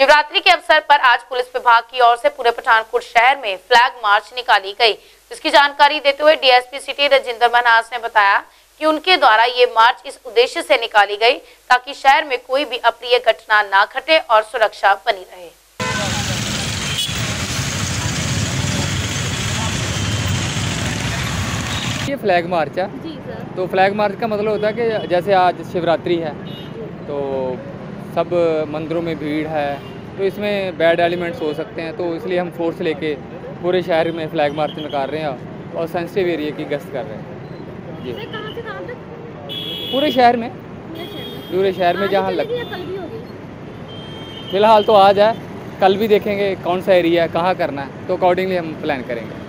शिवरात्रि के अवसर पर आज पुलिस विभाग की ओर से पूरे पठानकोट शहर में फ्लैग मार्च निकाली गई, जिसकी जानकारी देते हुए डीएसपी सिटी राजेंद्र मन्हास ने बताया कि उनके द्वारा ये मार्च इस उद्देश्य से निकाली गई ताकि शहर में कोई भी अप्रिय घटना ना घटे और सुरक्षा बनी रहे। ये फ्लैग मार्च है जी सर। तो फ्लैग मार्च का मतलब होता है कि जैसे आज शिवरात्रि है तो सब मंदिरों में भीड़ है, तो इसमें बैड एलिमेंट्स हो सकते हैं, तो इसलिए हम फोर्स लेके पूरे शहर में फ्लैग मार्च निकाल रहे हैं और सेंसिटिव एरिया की गश्त कर रहे हैं। जी कहाँ से कहाँ तक? पूरे शहर में जहाँ लग कल भी होगी? फिलहाल तो आज है, कल भी देखेंगे कौन सा एरिया है, कहाँ करना है, तो अकॉर्डिंगली हम प्लान करेंगे।